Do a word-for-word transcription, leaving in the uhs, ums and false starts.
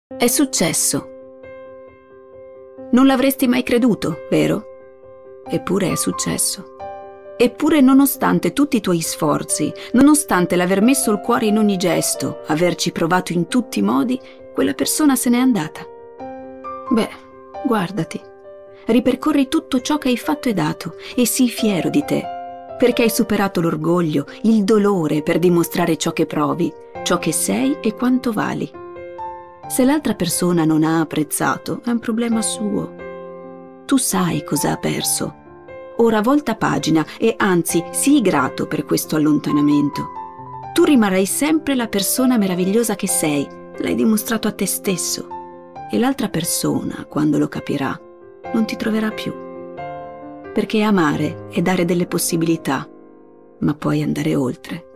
È successo. Non l'avresti mai creduto, vero? Eppure è successo. Eppure, nonostante tutti i tuoi sforzi, nonostante l'aver messo il cuore in ogni gesto, averci provato in tutti i modi, quella persona se n'è andata. Beh, guardati. Ripercorri tutto ciò che hai fatto e dato e sii fiero di te, perché hai superato l'orgoglio, il dolore per dimostrare ciò che provi, ciò che sei e quanto vali. Se l'altra persona non ha apprezzato, è un problema suo. Tu sai cosa ha perso. Ora volta pagina e anzi sii grato per questo allontanamento. Tu rimarrai sempre la persona meravigliosa che sei, l'hai dimostrato a te stesso. E l'altra persona, quando lo capirà, non ti troverà più. Perché amare è dare delle possibilità, ma puoi andare oltre.